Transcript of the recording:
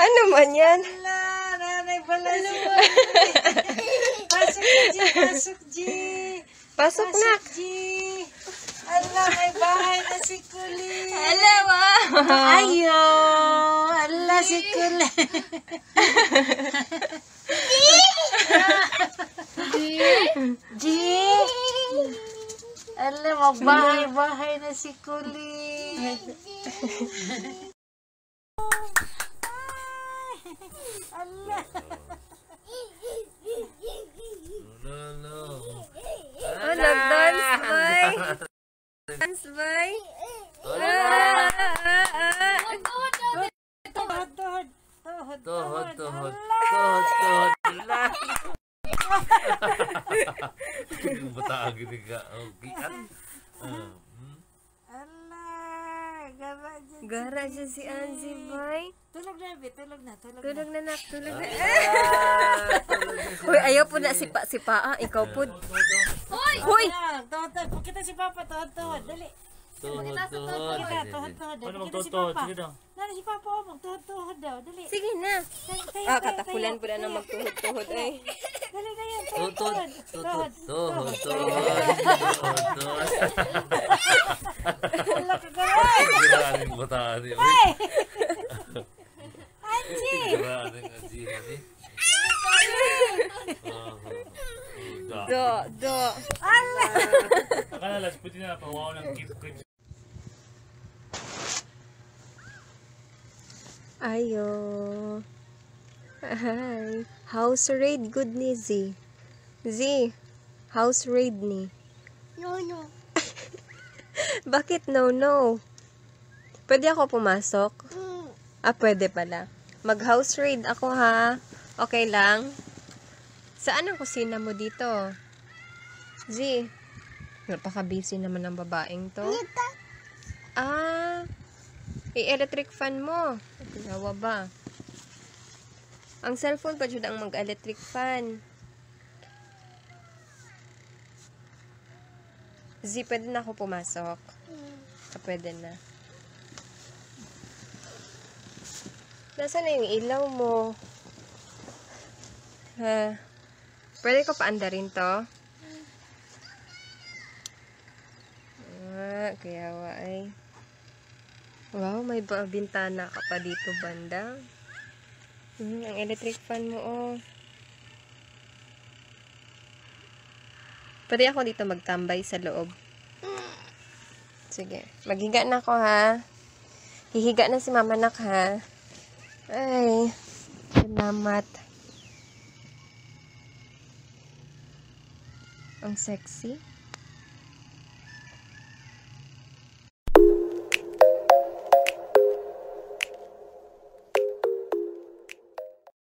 Ano man yan? Ala, nanay pala si Pasok na, G. Pasok, G. Pasok na. G. Ala, may bahay na si Kuli. Ala, wow. Ayo. Ala, si Kuli. G. Ala, magbahay-bahay na si Kuli. Ala. Oh, nag-dance, boy. Dance, boy. Tuhod. Bata gini ka. Gian. Ala, gara dyan. Gara siya si Anzi, boy. Tulog na, Be. Tulog na. Tulog na, nak. Tulog na. Uy, ayaw po na sipa-sipa. Ikaw po. Hoy! Tuhod. Pakita si Papa. Tuhod. Dali. Tuhod. Tuhod. Ano Pakita si magtutuhod? Papa. Sige daw. Nari si Papa. Magtuhod daw. Dali. Sige na. Tayo. Katapulan po na ng magtuhod-tuhod, ay. Dali na yan. Tuhod. Wala ka gawin. Giraning bataan ni. Anji. Giraning Anji ni. Do. Akala las puti na pawaw ng gift ko. Ayo. Hi. House raid good ni Z. Z. House raid ni. No. Bakit no? Pwede ako pumasok? Pwede pala. Mag-house raid ako ha. Okay lang? Saan ang kusina mo dito? Z. Napaka-busy naman ng babaeng to. I-electric fan mo. Ginawa ba? Ang cellphone pa dyan ang mag-electric fan. Z, pwede na ako pumasok? Pwede na. Nasaan na yung ilaw mo? Pwede ko paandarin to? Kaya ay. Wow, may bintana ka pa dito banda. Ang electric fan mo, oh. Pwede ako dito magtambay sa loob. Sige. Maghiga na ako, ha? Hihiga na si Mama Nak, ha? Ay. Salamat. Ang sexy.